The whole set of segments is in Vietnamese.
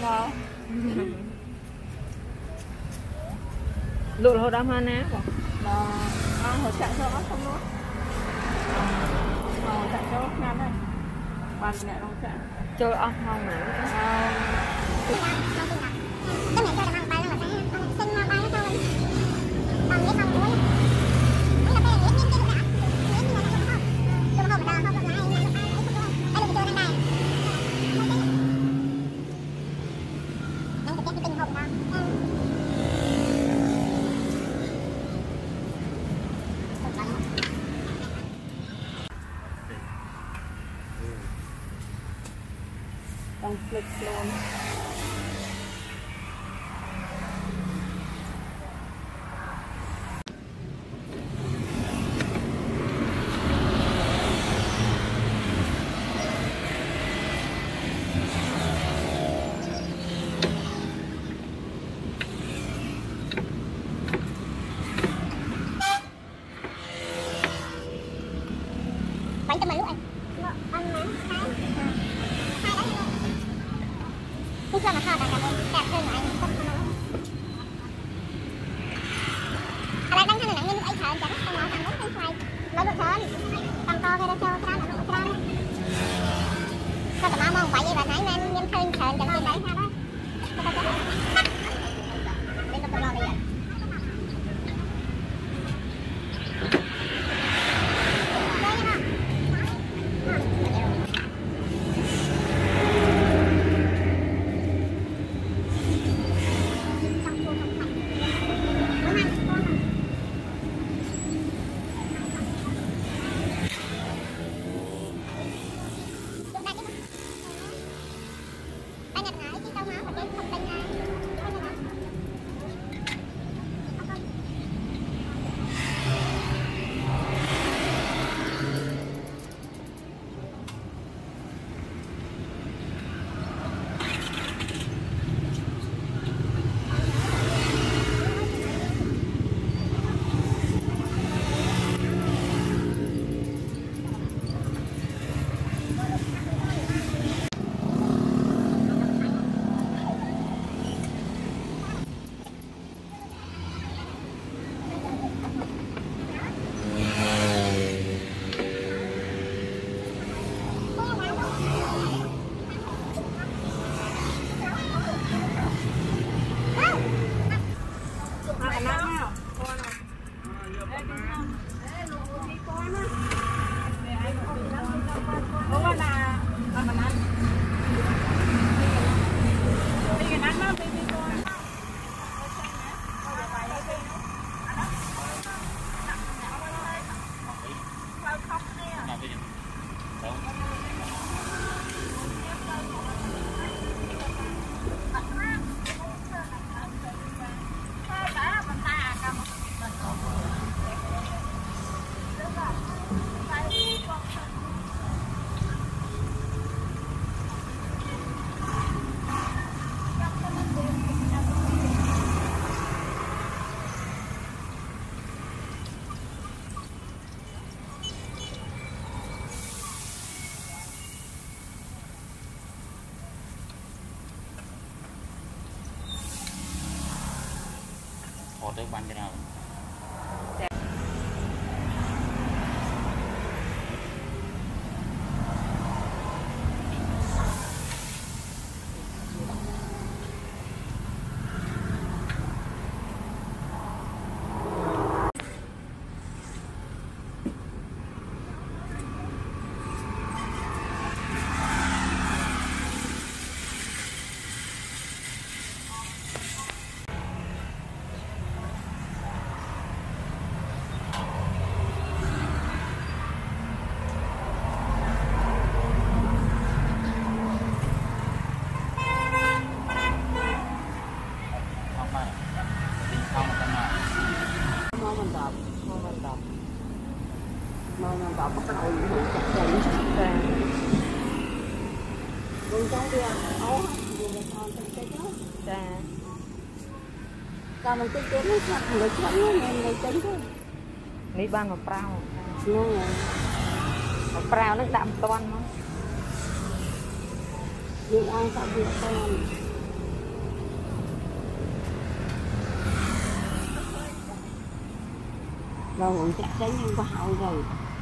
vào lụt hồ đam hoa ná của nó hồ chạy cho nó không nữa hồ chạy cho nam đây bàn mẹ nó chạy chơi ong không nữaต้องฟลิกโลนbánh cho mình lúc anh ăn má Hãy subscribe cho kênh Ghiền Mì Gõ để không bỏ lỡ những video hấp dẫn tới ban cái nào vào bắt đầu những vụ chặt chẽ ra vùng trong kia ấu vùng một con trong cái đó ra còn một cái chén nó chặt người chén nên người chén thôi ní ban một prao ngon một prao nó đậm toan nó việc ăn sao việc toan rồi còn chắc chắn nhưng có hậu rồi.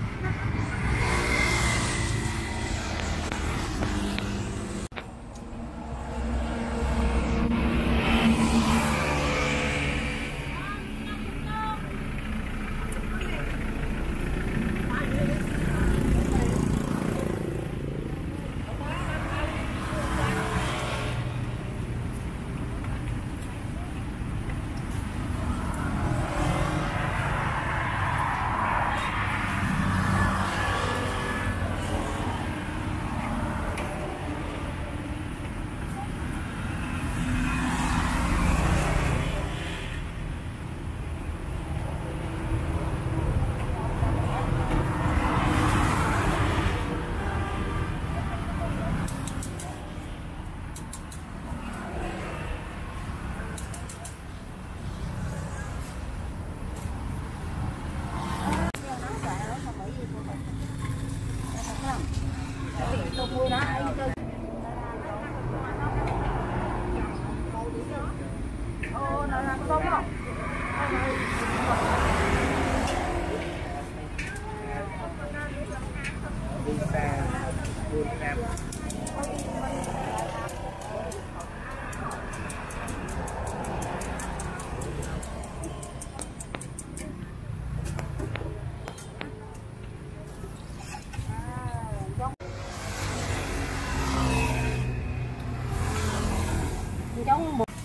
Giống một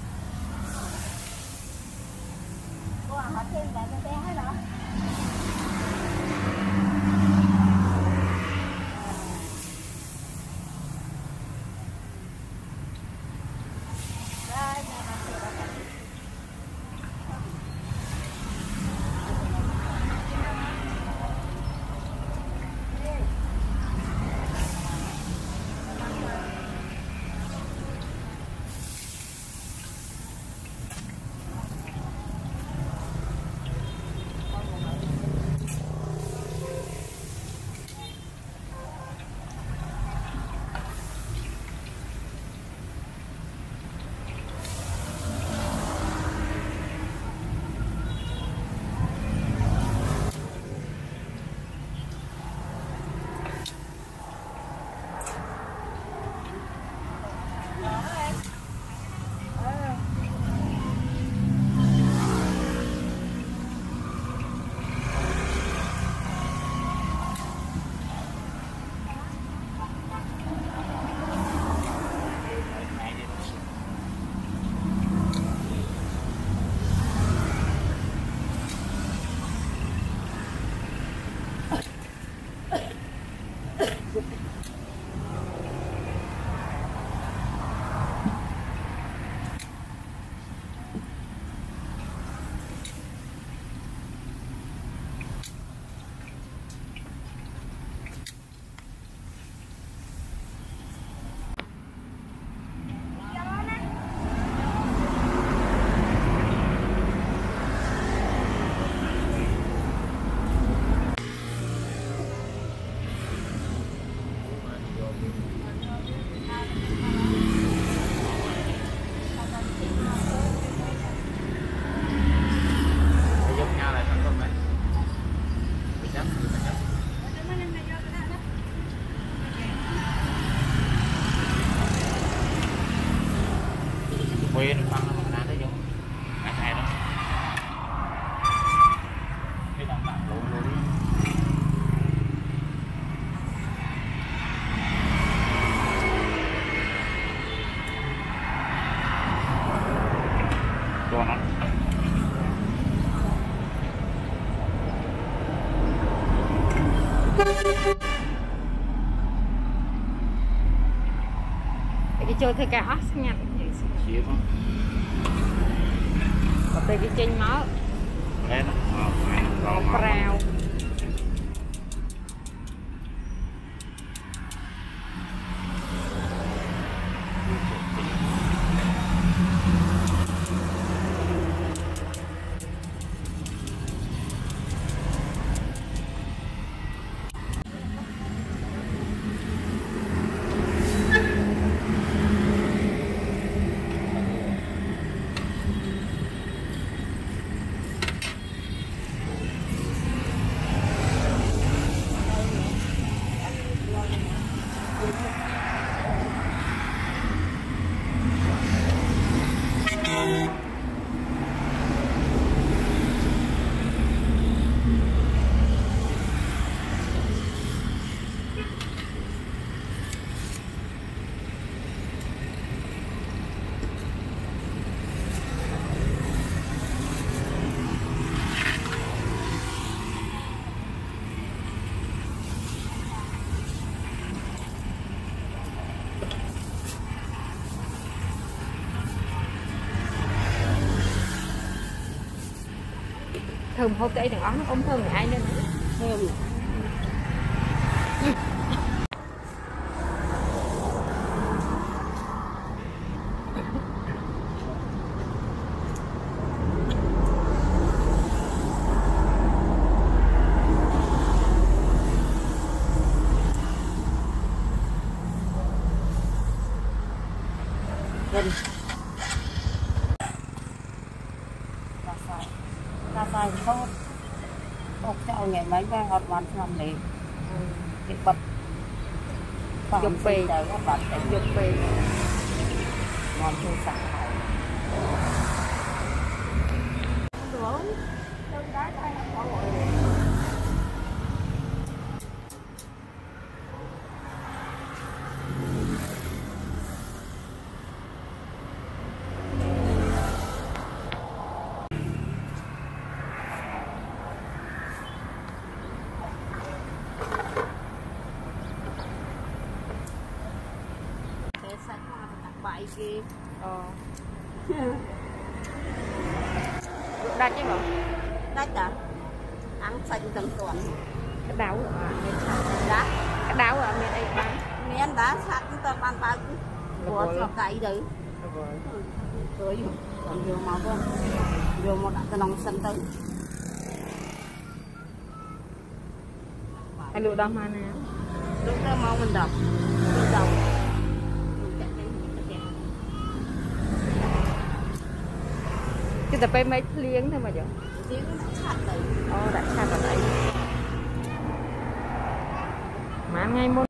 họ thêm lại cái xe hết rồi. Quên băng nó đá tới giống hay đó cái đằng bạn lộn luôn đi cho nó cái chơi thay cả ớt nha chia không có tới cái chênh máu lên nó rau thơm hộp tới đừng ống ôm thơm này ai lên thơm gần ta xài tốt ốc cho ngày mấy cái hot one năm này cái bật dục bì trời các bạn tại dục bì ngon chưa sẵn lại bài kia đắt chứ bộ đắt à ăn xanh tầm tuần cái đáo đá cái đáo ở miền đây bán miếng đá sạch tao bán bao của cho cày đấy rồi còn nhiều màu không nhiều một cái nòng xanh tới hay lụa đâm mà nè lúc đó mau mình đọc mình đọc cái tập mấy liếng thôi mà giờ tiếng nó sạch đấy đã sạch ở đây mà ngay môn